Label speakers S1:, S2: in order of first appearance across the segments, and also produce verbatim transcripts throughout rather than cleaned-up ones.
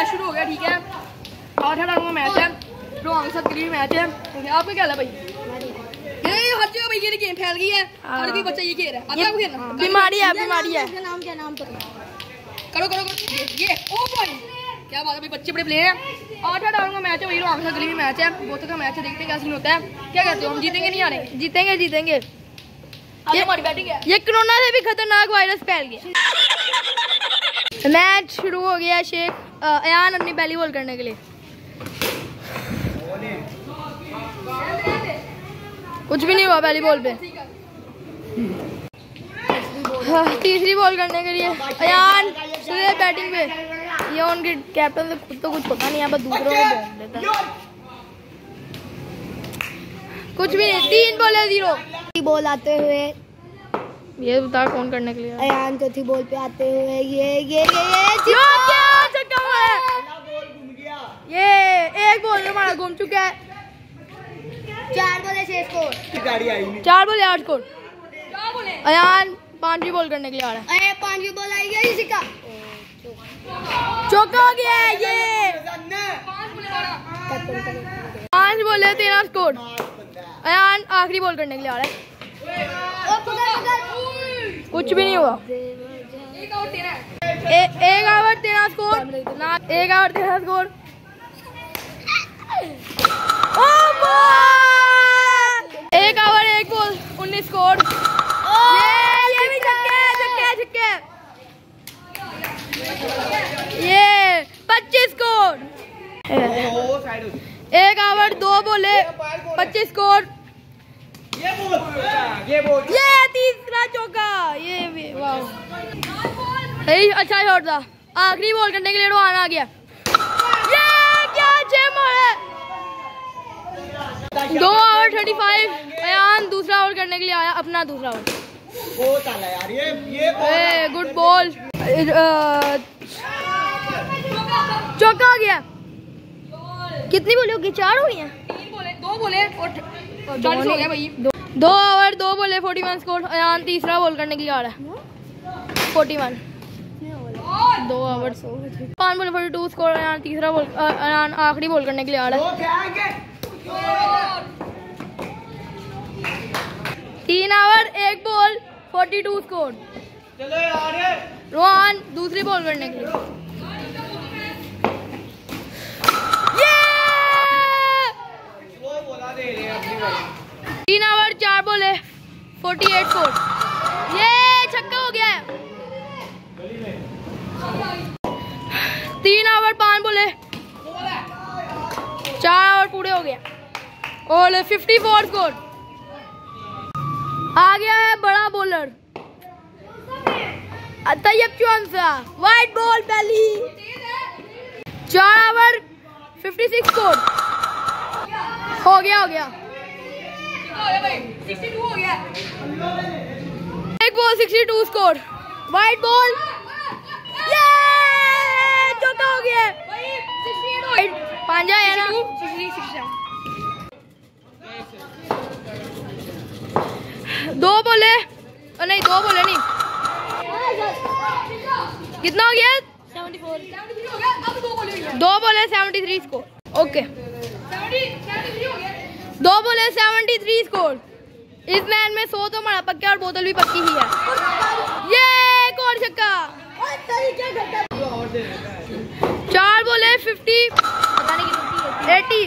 S1: Match शुरू हो गया, ठीक है। आठ रनों का मैच है, रोहंग के साथ करीब मैच है। आपका क्या है भाई? ये हर जगह भाई ये गेम फैल गई है, हर कोई बच्चा ये खेल रहा है। आता है आपको खेलना?
S2: बीमारी है, बीमारी है।
S3: नाम क्या नाम तो
S1: करो करो करो ये ओ भाई क्या बात है भाई, बच्चे बड़े प्लेयर हैं। आठ रनों का मैच है, वही रोहंग के गली में मैच है, बहुत का मैच है। देखते हैं क्या सीन होता है। क्या कहते हो, हम जीतेंगे नहीं हारेंगे?
S2: जीतेंगे जीतेंगे।
S1: ये हमारी बैटिंग है।
S2: ये कोरोना से भी खतरनाक वायरस फैल गया। मैच शुरू हो गया। शेख अयान अपनी पहली बॉल करने के लिए। कुछ भी नहीं हुआ पहली बॉल पे। तीसरी बॉल करने के लिए अयान सीधे बैटिंग पे। ये उनके कैप्टन से खुद तो कुछ पता नहीं है, बस दूसरों को बोल देता। कुछ भी नहीं, तीन बॉल जीरो।
S3: बॉल आते हुए
S2: ये बता कौन करने के लिए?
S3: अयान चौथी बॉल पे आते हुए ये ये ये
S2: ये क्या चक्का है? ये एक बॉल हमारा घूम चुका है।
S3: चार बॉल है, छह स्कोर।
S4: गाड़ी आई नहीं।
S2: चार बॉल आठ स्कोर। अयान पांचवी बॉल करने के लिए आ रहा है।
S3: अरे पांचवी बॉल आई गई, इसी का
S2: चौका हो गया है। ये पांच बॉल है, तेरह स्कोर। अयान आखिरी बॉल करने के लिए आ रहा है। कुछ भी नहीं हुआ। एक ओवर तेरह स्कोर। एक ओवर तेरह स्कोर। एक ओवर एक बॉल उन्नीस स्कोर। ये ये भी छक्के छक्के छक्के। ये पच्चीस स्कोर। एक ओवर दो बोले, पच्चीस स्कोर।
S4: ये बोल ये बोल
S2: ये तीसरा चौका। ये भी वाह, सही अच्छा शॉट था। आखिरी बॉल करने के लिए रोहन आ गया। ये क्या जेम है। दो ओवर थर्टी फाइव। अयान दूसरा ओवर करने के लिए आया, अपना दूसरा ओवर।
S4: बहुत आला यार ये ये
S2: गुड बॉल। चौका आ गया। कितनी बोली होगी? चार हुई हैं।
S1: तीन बोले, दो बोले और चालीस हो गया भाई।
S2: दो ओवर दो बोले, फोर्टी वन स्कोर। अयान तीसरा बॉल करने के लिए आ रहा है। Forty one. दो ओवर पाँच बोले, फोर्टी टू स्कोर। अयान तीसरा बॉल, अयान आखिरी बॉल करने के लिए आ रहा है। तीन ओवर एक बॉल, फोर्टी टू स्कोर।
S4: चलो यार
S2: रोहन दूसरी बॉल करने के लिए।
S4: वो बोला दे रहे अपनी बारी।
S2: तीन ओवर चार बॉल है, फोर्टी एट स्कोर। ये छक्का हो गया है। तीन ओवर पांच बॉल है, चार ओवर पूरे हो गया और फिफ्टी फोर स्कोर। आ गया है बड़ा bowler Tayyab Chaunsa. Wide ball पहली। चार ओवर फिफ्टी सिक्स स्कोर। हो गया हो गया एक ball sixty two score. Wide ball. ये चौका हो गया। पांजा है ना। दो बोले नहीं, दो बोले नहीं। कितना हो गया?
S3: Seventy four.
S2: दो बोले सेवेंटी थ्री स्कोर। ओके, दो बोले सेवेंटी थ्री स्कोर। इस मैच में सौ तो हमारा पक्का और बोतल भी पक्की ही है। ये एक और छक्का। चार बोले फिफ्टी एटी।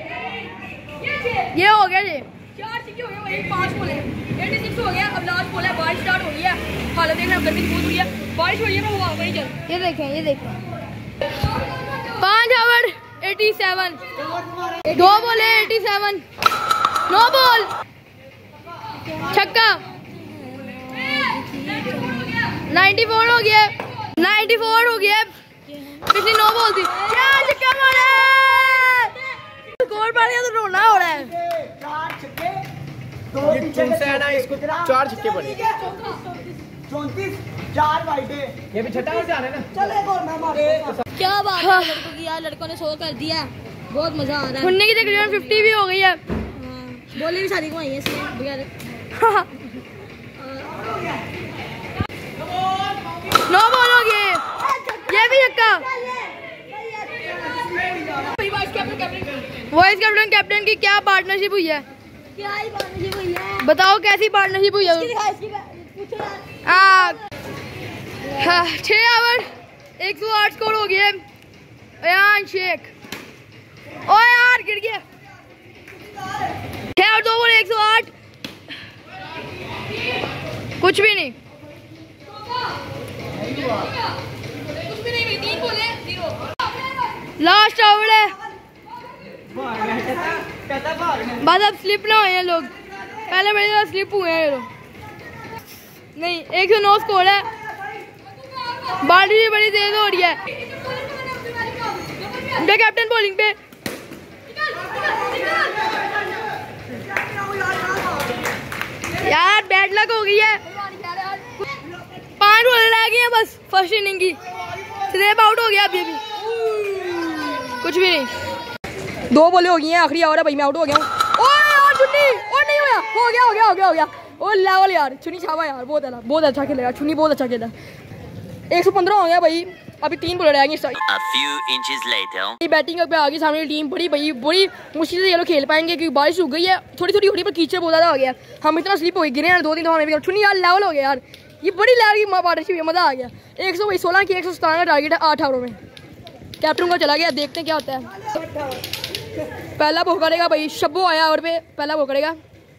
S2: ये हो गया जी।
S1: चार छक्के हो गए भाई, पांच बोले एटी सिक्स हो गया। अब लास्ट बोल है, बारिश स्टार्ट हो गई है। हालत देखना, गर्मी बहुत हो रही है, बारिश हो रही है। मैं हुआ वही चल।
S2: ये देखें ये देखें। पांच ओवर एटी सेवन। दो बोले एटी सेवन। नो बॉल छक्का। नाइन्टी फोर हो गया। नाइन्टी फोर हो गया। पिछली नो बॉल थी। क्या छक्का मारा। स्कोर पड़ गया तो रोना हो रहा है।
S4: चार छक्के दो चौंसठ है ना, इसको चार छक्के पड़े। चौंतीस चार वाइडे। ये भी छठा से आ रहा है ना। चल एक और मैं मार।
S3: क्या बात है लड़कों की यार, लड़कों ने सौ कर दिया। बहुत मजा आ रहा है।
S2: खुन्ने की तकरीबन फिफ्टी भी हो गई है।
S3: बोली भी शादी को आई है इसमें बगैर।
S2: नो बॉल हो गए। ये भी छक्का। वाइस कैप्टन कैप्टन की क्या पार्टनरशिप हुई है?
S3: क्या ही पार्टनरशिप हुई है?
S2: बताओ कैसी पार्टनरशिप हुई है? हाँ, छह ओवर एक सौ आठ स्कोर हो गए। अयान शेख, ओ यार गिर गया। छह और दो बोले एक सौ आठ, कुछ भी नहीं। लास्ट ओवर है, बस अब स्लिप ना हुए हैं लोग। पहले मेरे साथ स्लिप हुए हैं ये लोग। नहीं, एक सौ नौ स्कोर है। बारिश भी बड़ी तेज हो रही है। उनका कैप्टन बॉलिंग पे। यार बैड लक हो गई है। पांच बॉल रह गई हैं बस फर्स्ट इनिंग की। स्लेप आउट हो गया अभी भी, कुछ भी नहीं। दो बॉलें हो गई हैं, आखिरी ओवर है भाई, मैं आउट हो गया हूँ। ओए यार चुन्नी, और नहीं होया, हो गया हो गया हो गया हो गया। ओ लेवल यार, चुन्नी छावा यार, बहुत अच्छा बहुत अच्छा खेलेगा चुन्नी, बहुत अच्छा खेला। एक सौ पंद्रह हो गया भाई, अभी तीन बॉल रहेंगे। बैटिंग पे आ गई सामने टीम, बड़ी भाई बड़ी मुश्किल से ये लोग खेल पाएंगे क्योंकि बारिश रुक गई है। थोड़ी थोड़ी हो रही पर कीचड़ बहुत ज्यादा हो गया। हम इतना स्लिप हो गए, गिरे हैं दो तीन दफा में। चुन्नी यार लेवल हो गया यार, ये बड़ी लेवल की पार्टनरशिप, मजा आ गया। एक सौ भाई सोलह की एक सौ सतारह का टारगेट है आठ ओवरों में। कैप्टन का चला गया, देखते हैं क्या होता है। पहला बॉल करेगा भाई, शब्बो आया और पे पहला बॉल करेगा।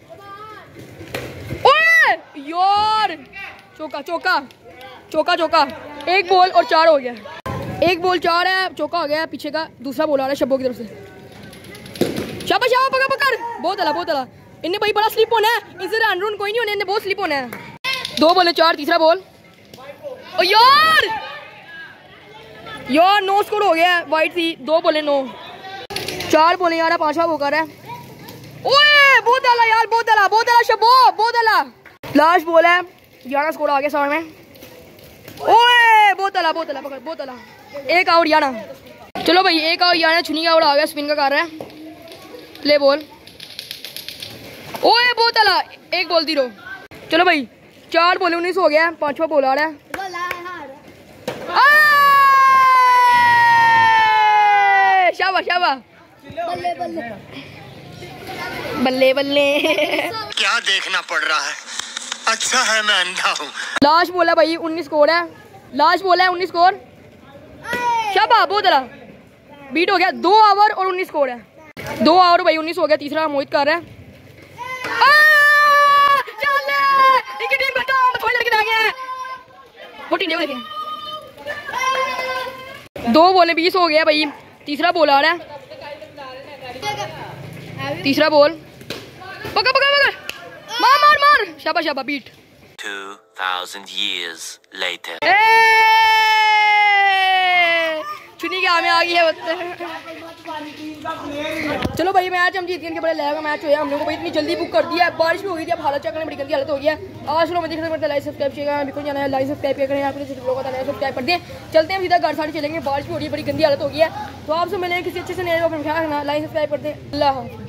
S2: ओए यार चौका चौका चौका चौका, एक बॉल और चार हो गया। एक बॉल चार है, चौका हो गया। पीछे का दूसरा बॉल आ रहा है शब्बो की तरफ से। शाबाश शाबाश, पकड़ पकड़, बहुत अला बहुत अला। इन्हें भाई बड़ा स्लिप होना है, इनसे रन रन कोई नहीं होने, इन्हें बहुत स्लिप होना है। दो बॉल चार, तीसरा बॉल। ओ यार यार नौ स्कोर हो गया है, वाइट थी। दो बॉले नौ, चार बॉले यार, पांचवा बोकर है। ओए बहुत अला यार, बहुत अला बहुत अला शब्बो, बहुत अला। लास्ट बॉल है, ग्यारह स्कोर आ गया सामने में। ओए बहुत अला बहुत अला, पकड़ बहुत अला। एक आउट याना, चलो भाई एक आउट याना। छुनी का आउट आ गया, स्पिन का कर रहा है। Play ball. ओए बहुत अला, एक बॉल जीरो। चलो भाई चार बॉल उन्नीस हो गया, पांचवा बॉल आ रहा है। शाबाश शाबाश,
S3: बल्ले बल्ले
S2: बल्ले बल्ले।
S5: क्या देखना पड़ रहा है, अच्छा है मैं अंधा हूँ।
S2: लास्ट बॉल है भाई, उन्नीस स्कोर है। लास्ट बॉल है, उन्नीस स्कोर। शाबाश बहुत अला, बीट हो गया। दो ओवर और उन्नीस स्कोर है। दो ओवर भाई उन्नीस हो गया। तीसरा मोहित कर रहा है। दो बॉल बीस हो गया भाई। तीसरा बॉल आ रहा है। तीसरा बॉल, पकड़ पकड़ पकड़, मार मार मार, शाबाश शाबाश, beat.
S5: two thousand years later.
S2: चुनी क्या में आ गई है। चलो भाई मैच हम जीत गए, इनके बड़े लैग का मैच हुआ। हम लोगों को इतनी जल्दी बुक कर दिया है, बारिश भी हो गई थी। अब हालत चेक करने बड़ी गंदी हालत हो गई है। आज चलो मैं देखना पड़ता है। लाइक सब्सक्राइब चाहिए, बिल्कुल जाना है। लाइक सब्सक्राइब करें, आपको लोगों का सब्सक्राइब कर दें। चलते हैं सीधा घर साड़ी चलेंगे, बारिश भी हो रही है, बड़ी गंदी हालत हो गई है। तो आपसे मिलेंगे किसी अच्छे से नए, लाइक सब्सक्राइब कर दें। अल्लाह हाफ़िज़।